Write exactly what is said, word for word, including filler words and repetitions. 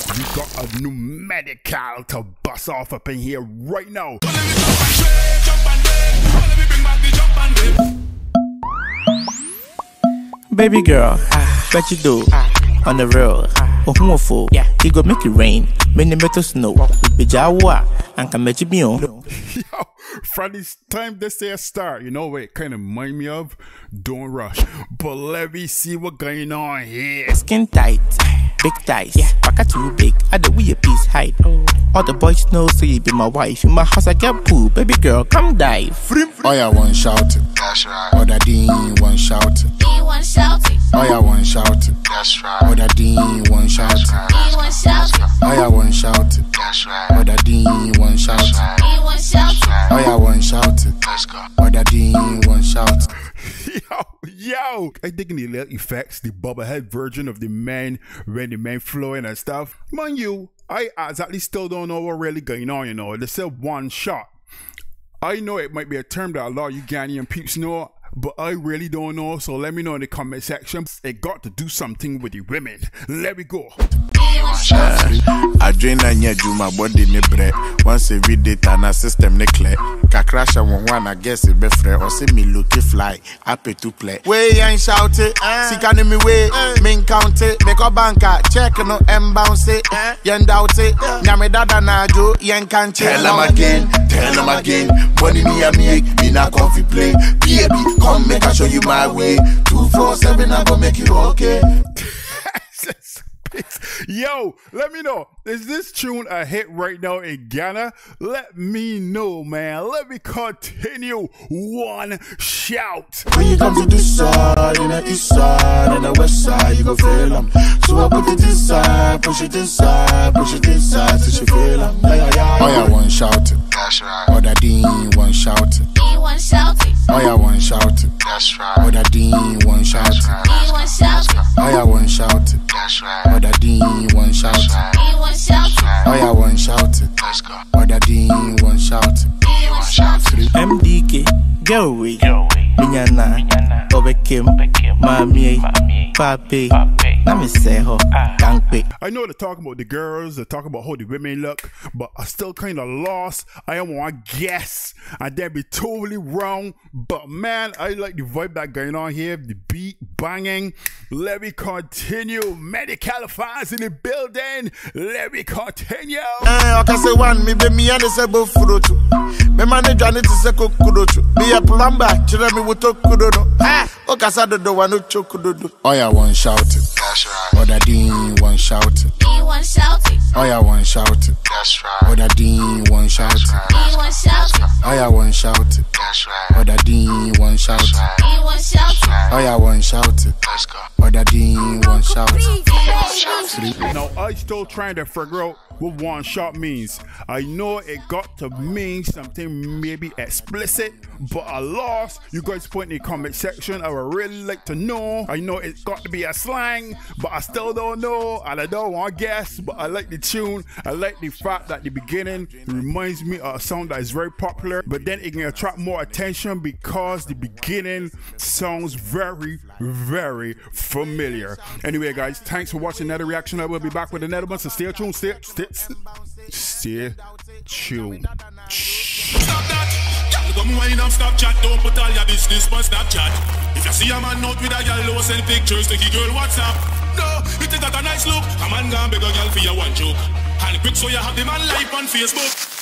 We got a new medical to bust off up in here right now. Baby girl, what you do on the road? Oh, homophobe, yeah, he go make it rain. Many metal snow, be jawa, and can make you be on. Yo, from this time they say a star, you know what it kind of remind me of? Don't rush. But let me see what going on here. Skin tight, big thighs, yeah, pack too big. I do we a piece height. All the boys know, so you be my wife. In my house I get poo, baby girl, come dive. Oh yeah, one shout it. That's right. Oh that Dean one shout it. Dean one shout it. Oh yeah, one shout it. That's right. Oh that Dean one shout it. Dean one shout it. Oh yeah, one shout it. That's right. Oh that Dean one shout it. Dean one shout it. Oh yeah, one shout it. Let's go. Oh that Dean one shout it. Yo, yo, I digging the little effects, the bobblehead version of the man when the man flowing and stuff. Mind you, I exactly still don't know what really going on, you know. They said one shot. I know it might be a term that a lot of you Ghanaian peeps know, but I really don't know, so let me know in the comment section. It got to do something with the women. Let me go. I drain and yet do my body ne bread. Once every day, and system ne clear. Ka crash a one one, I guess it be free. Or see me look fly, happy to play. Way and shout it, see can me way, main count it, make a banker, check no and bounce it, yen doubt it, nyame dada na jo, yen can't tell them again, tell them again, money me a make, me na coffee play, baby, come make I show you my way, two four seven I go make you okay. Yo, let me know, is this tune a hit right now in Ghana? Let me know, man. Let me continue. One shout. When you come to this side, in the east side, and the west side, you go feel them. So I put it this side, push it this side, push it this side, till you feel them. Yeah, yeah, yeah. Oh yeah, one shout it. That's right. Oh that Dean one shout it. Dean one shout it. Oh yeah, one shout it. That's right. Oh that Dean one shout it. Dean one shout it. Oh yeah, one shout it. That's right. Oh that Dean one shout it. Dean one shout it. Oh yeah, one shout it. Let's go. Oh that Dean one shout it. Dean one shout it. M D K, get away, Minyana, Obekim, Mami, Papi, let me say ho, Gangpe. I know they're talking about the girls, they're talking about how the women look, but I still kind of lost. I don't want to guess, and they'd be totally wrong. But man, I like the vibe that going on here, the beat banging. Let me continue. Medical fans in the building. Let me continue. Eh, okay, say one, me be me and say bo fruit. Me manage and it is a kukudochu. Me a plumber, chira me wuto kudodo. Ah, okay, say do one no chokudodo. Oh yeah, one shout it. That's right. Oh that Dean one shout it. Dean one shout it. Oh yeah, one shout it. That's right. Oh that Dean one shout it. Dean one shout it. Oh yeah, one shout it. That's right. Oh that Dean one shout it. Dean one shout it. Oh yeah, one shout it. Let's go. Oh that Dean one shout it. Now I still trying to figure out what one shot means. I know it got to mean something maybe explicit, but I lost. You guys put in the comment section. I would really like to know. I know it got to be a slang, but I still don't know, and I don't want to guess. But I like the tune. I like the fact that the beginning reminds me of a song that is very popular, but then it can attract more attention because the beginning sounds very, very familiar. Anyway, guys, thanks for watching another reaction. I will be back with another one, so stay tuned. Stay, stay, stay tuned. Stop that. Come wine and stop chat. Don't put all your business on Snapchat. If you see a man out with a girl, send pictures to the girl WhatsApp. No, it is not a nice look. A man gonna beg a girl for your one joke. And quick so you have the man life on Facebook.